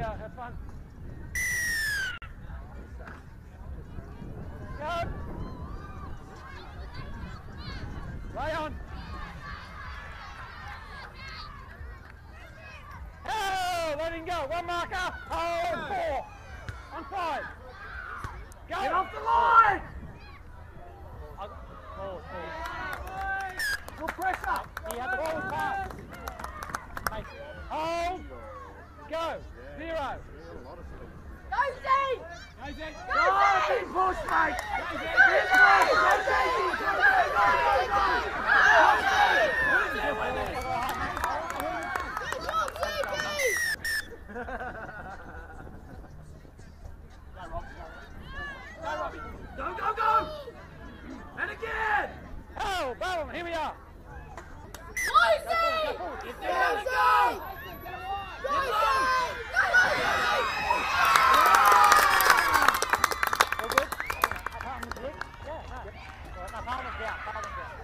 go, have fun. Go! Lay on! Oh, let him go, one marker, hold, 4, on 5. Go! Get off the line! Good pressure! He had the ball pass. Hold! Go! 0! Go, Z! Go, Z! Go, Z! Big push, mate! Go, Z! Go, go, go! And again! Oh, Ballina, here we are! Go, Z! Go, Go, Z! All good? Apartment's good? Yeah, no. Right, apartment's out, apartment's out.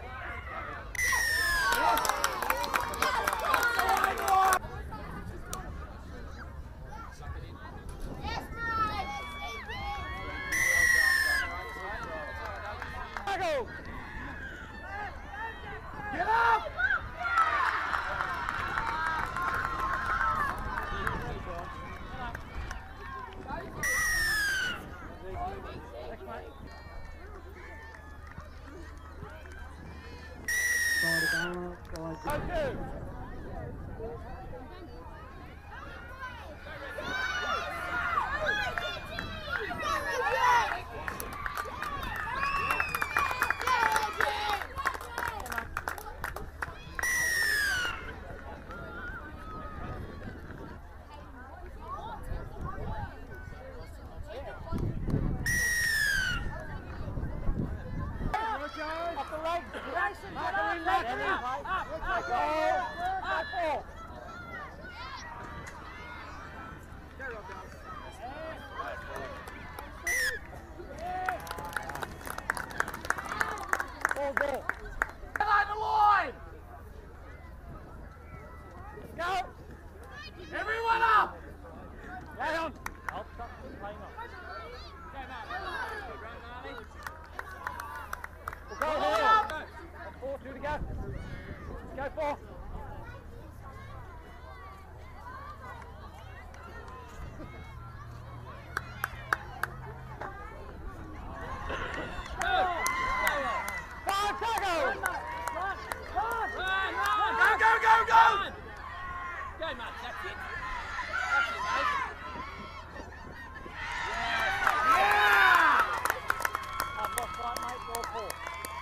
Go! Get up! Okay. Off the legs. Marker in, marker in. Up. Go. Ball there. Line the line. Go. Everyone up. Lay on. I'll stop playing on. Go ahead. 4, 2 to go. Go 4. Five tackles. Go. Go, mate, that's it. That's it, mate. Yeah. I've got fight, mate. Ball 4.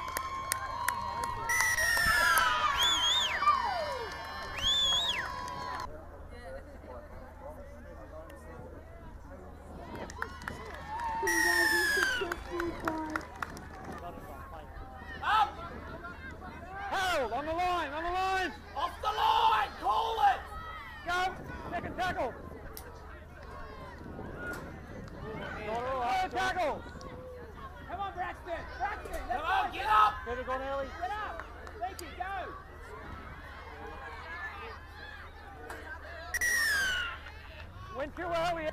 Up! Harold, on the line! Off the line! Call it! Go! Second tackle! Third tackle! Come on, Braxton! Come on, get up! Better gone early. Get up! Thank you, go! Went too early.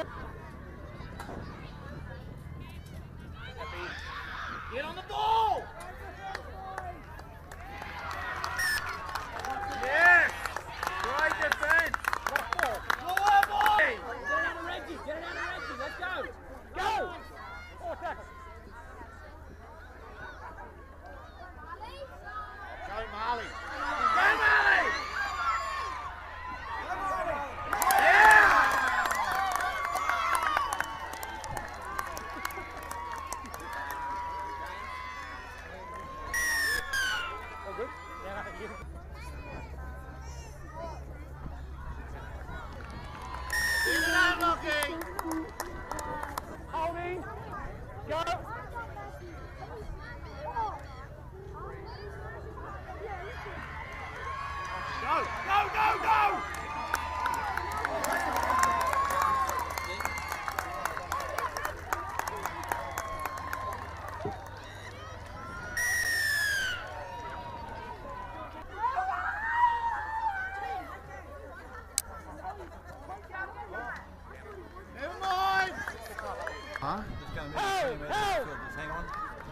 Get on the ball! Yes! Great defense! Go on, boy! Get it out of Reggie! Let's go! Go! 4 tackles. Go Marley! Go, Marley! Yeah! All good? Yeah, nothing to do. Holding. Go. Go!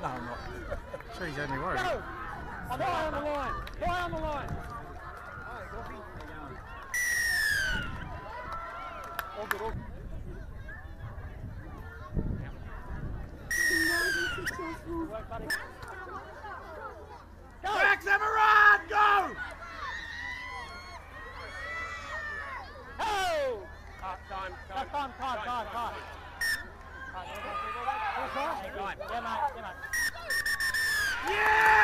No, I'm not. Sure, he's only worried. Go! Fly on the line! Fly on the line! All good, all good. Go! Max, have a run! Go! Oh! Time. Yeah, mate. Yeah, mate.